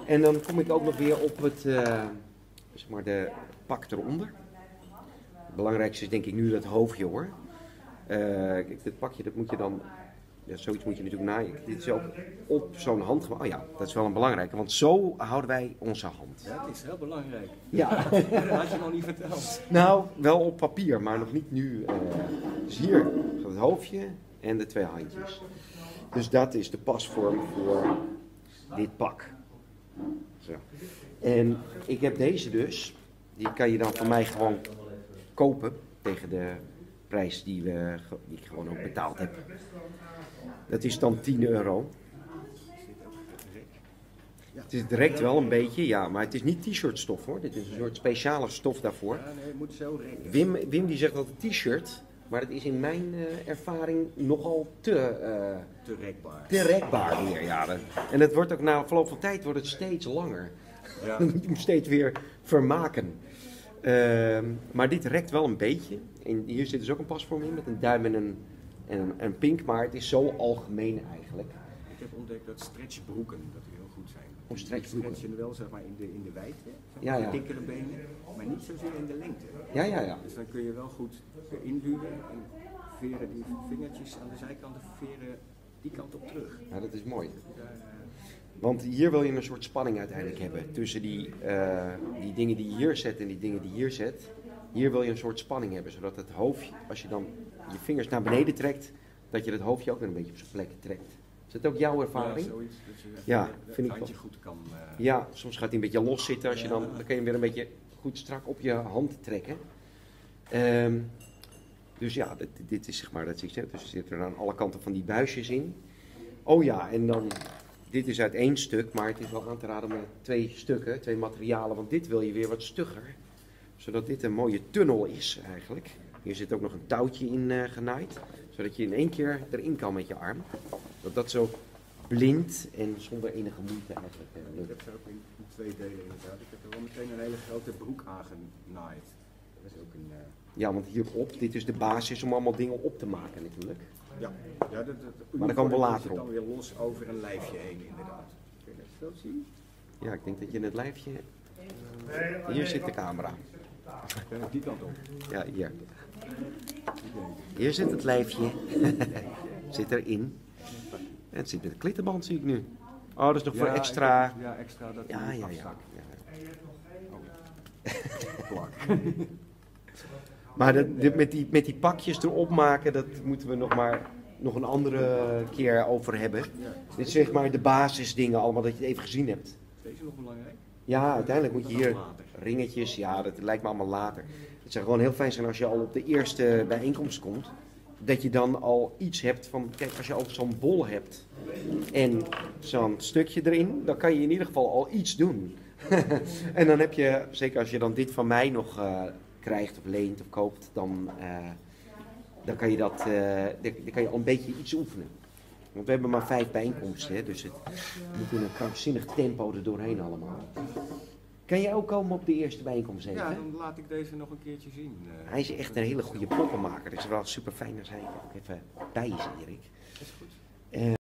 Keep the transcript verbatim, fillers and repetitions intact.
En dan kom ik ook nog weer op het, uh, zeg maar de pak eronder. Het belangrijkste is denk ik nu dat hoofdje hoor. Uh, kijk, dit pakje dat moet je dan, ja, zoiets moet je natuurlijk naaien. Dit is ook op zo'n hand. Oh ja, dat is wel een belangrijke, want zo houden wij onze hand. Ja, het is heel belangrijk. Ja. Dat had je nog niet verteld. Nou, wel op papier, maar nog niet nu. Uh, dus hier gaat het hoofdje en de twee handjes. Dus dat is de pasvorm voor dit pak. Zo. En ik heb deze dus, die kan je dan van mij gewoon kopen tegen de prijs die, we, die ik gewoon ook betaald heb. Dat is dan tien euro. Het is direct wel een beetje, ja, maar het is niet t-shirt stof hoor. Dit is een soort speciale stof daarvoor. Ja, nee, het moet zo Wim, Wim die zegt altijd t-shirt, maar dat is in mijn uh, ervaring nogal te, uh, te rekbaar. Te rekbaar weer, ja. Dat, en het wordt ook na verloop van tijd wordt het steeds langer. Ja. Dan moet je hem steeds weer vermaken. Uh, maar dit rekt wel een beetje. En hier zit dus ook een pasvorm in met een duim en een, en een, en een pink, maar het is zo algemeen eigenlijk. Ik heb ontdekt dat stretchbroeken dat die heel goed zijn. Of stretchbroeken. Stretchen wel zeg maar in de, in de wijdte, ja, ja. de dikkere benen, maar niet zozeer in de lengte. Ja, ja, ja. Dus dan kun je wel goed induwen en veren die vingertjes aan de zijkanten veren die kant op terug. Ja, dat is mooi. Want hier wil je een soort spanning uiteindelijk hebben tussen die, uh, die dingen die je hier zet en die dingen die je hier zet. Hier wil je een soort spanning hebben, zodat het hoofdje, als je dan je vingers naar beneden trekt, dat je het hoofdje ook weer een beetje op zijn plek trekt. Is dat ook jouw ervaring? Ja, zoiets. Dat je ja, het vind ik handje wel. goed kan... Uh... Ja, soms gaat hij een beetje los zitten, als je ja. dan, dan kun je hem weer een beetje goed strak op je hand trekken. Um, dus ja, dit, dit is zeg maar, dat zie je, dus er zitten er aan alle kanten van die buisjes in. Oh ja, en dan, dit is uit één stuk, maar het is wel aan te raden met twee stukken, twee materialen, want dit wil je weer wat stugger. Zodat dit een mooie tunnel is eigenlijk. Hier zit ook nog een touwtje in uh, genaaid, zodat je in één keer erin kan met je arm. Dat dat zo blind en zonder enige moeite eigenlijk uh, lukt. Ik heb ze ook in, in twee delen inderdaad. Ik heb er wel meteen een hele grote broek aangenaaid. Dat is ook een... Uh... Ja, want hierop, dit is de basis om allemaal dingen op te maken natuurlijk. Ja, ja dat, dat, maar dan komen we later op. Dan weer los over een lijfje heen inderdaad. Kun je dat zo zien? Ja, ik denk dat je in het lijfje... Hier zit de camera. Die kant op. Ja, hier. Hier zit het lijfje. Zit erin. En het zit met de klittenband, zie ik nu. Oh, dat is nog ja, voor extra... Heb, ja, extra dat ja, ja, ja, ja. Oh. Maar dat, dit, met, die, met die pakjes erop maken, dat moeten we nog maar nog een andere keer over hebben. Ja. Dit is zeg maar de basisdingen allemaal, dat je het even gezien hebt. Is deze nog belangrijk? Ja, uiteindelijk moet je hier ringetjes, ja, dat lijkt me allemaal later. Het zou gewoon heel fijn zijn als je al op de eerste bijeenkomst komt, dat je dan al iets hebt van, kijk, als je al zo'n bol hebt en zo'n stukje erin, dan kan je in ieder geval al iets doen. En dan heb je, zeker als je dan dit van mij nog uh, krijgt of leent of koopt, dan, uh, dan kan je dat, uh, dan kan je al een beetje iets oefenen. Want we hebben maar vijf bijeenkomsten, hè, dus het moet in een krankzinnig tempo er doorheen allemaal. Kan jij ook komen op de eerste bijeenkomst even? Ja, dan laat ik deze nog een keertje zien. Uh, hij is echt een hele goede poppenmaker, dus het is wel super fijn als hij ook even bij is, Erik. Is goed. Uh,